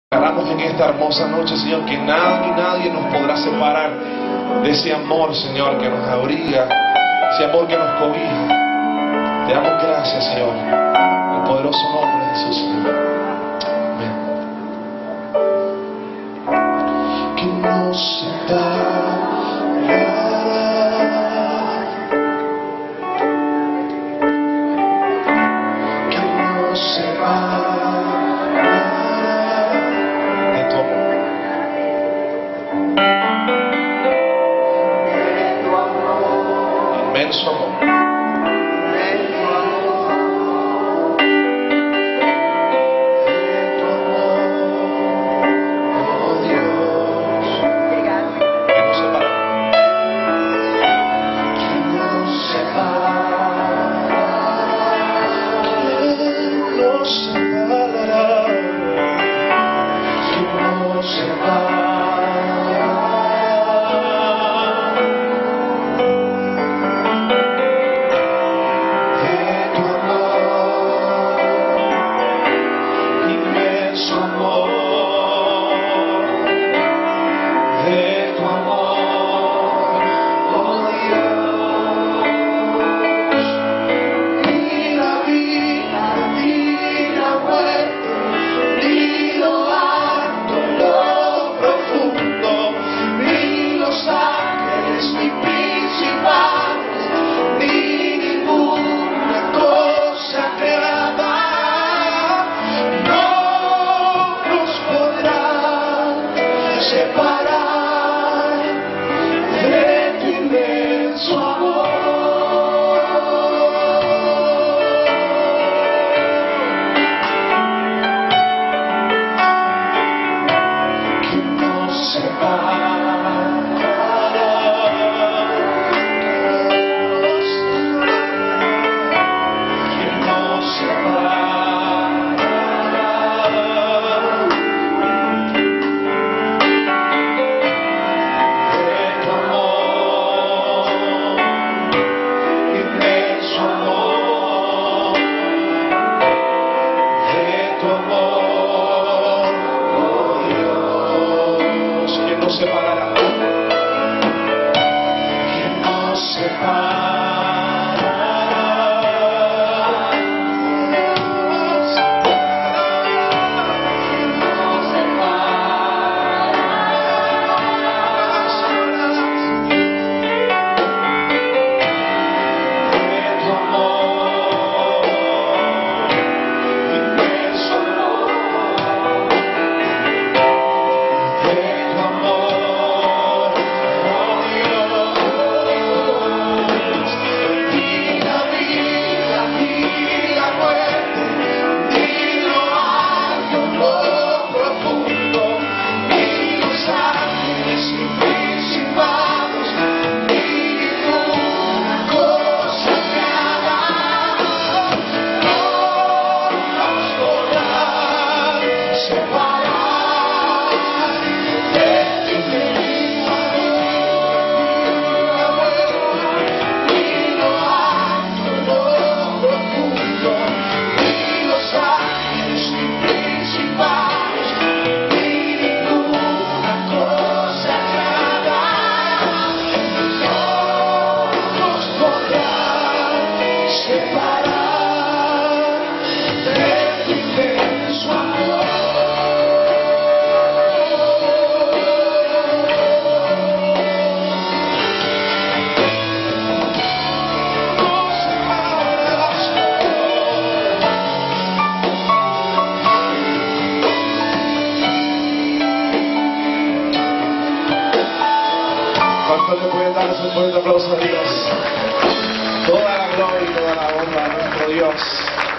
Declaramos en esta hermosa noche, Señor, que nada ni nadie nos podrá separar de ese amor, Señor, que nos abriga, ese amor que nos cobija. Te damos gracias, Señor, en el poderoso nombre de Jesús, Señor. Amén. Que nos separará, que nos separará. Inmenso amor. Oh Dios, que nos separa, que nos separará, que nos separará, que nos separará. Separará, que nos separará, de tu amor, inmenso amor, de tu amor. ¿Cuánto le pueden dar ese fuerte aplauso a Dios? Toda la gloria y toda la honra a nuestro Dios.